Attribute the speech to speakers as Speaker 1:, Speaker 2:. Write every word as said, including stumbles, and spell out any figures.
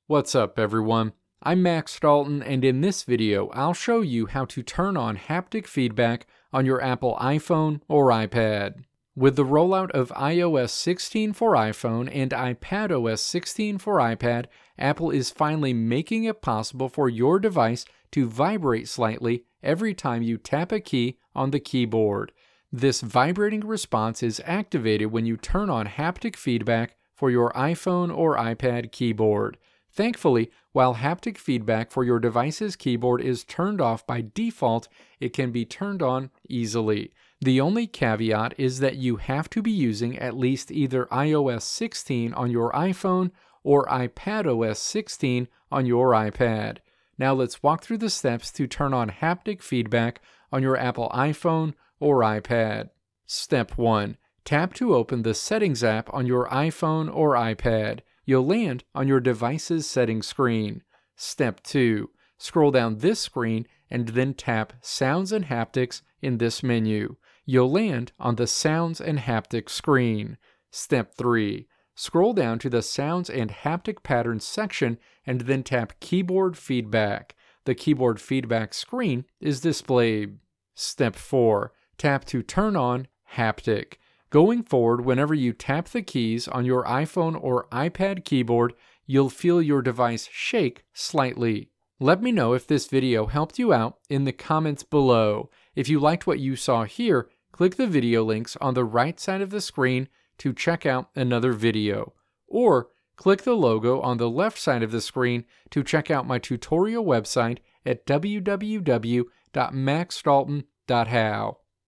Speaker 1: What's up, everyone? I'm Max Dalton, and in this video, I'll show you how to turn on haptic feedback on your Apple iPhone or iPad. With the rollout of i O S sixteen for iPhone and iPadOS sixteen for iPad, Apple is finally making it possible for your device to vibrate slightly every time you tap a key on the keyboard. This vibrating response is activated when you turn on haptic feedback for your iPhone or iPad keyboard. Thankfully, while haptic feedback for your device's keyboard is turned off by default, it can be turned on easily. The only caveat is that you have to be using at least either i O S sixteen on your iPhone or iPadOS sixteen on your iPad. Now let's walk through the steps to turn on haptic feedback on your Apple iPhone or iPad. Step one. Tap to open the Settings app on your iPhone or iPad. You'll land on your device's settings screen. Step two. Scroll down this screen and then tap Sounds and Haptics in this menu. You'll land on the Sounds and Haptics screen. Step three. Scroll down to the Sounds and Haptic Patterns section and then tap Keyboard Feedback. The Keyboard Feedback screen is displayed. Step four. Tap to turn on Haptic. Going forward, whenever you tap the keys on your iPhone or iPad keyboard, you'll feel your device shake slightly. Let me know if this video helped you out in the comments below. If you liked what you saw here, click the video links on the right side of the screen to check out another video. Or click the logo on the left side of the screen to check out my tutorial website at w w w dot max dalton dot how.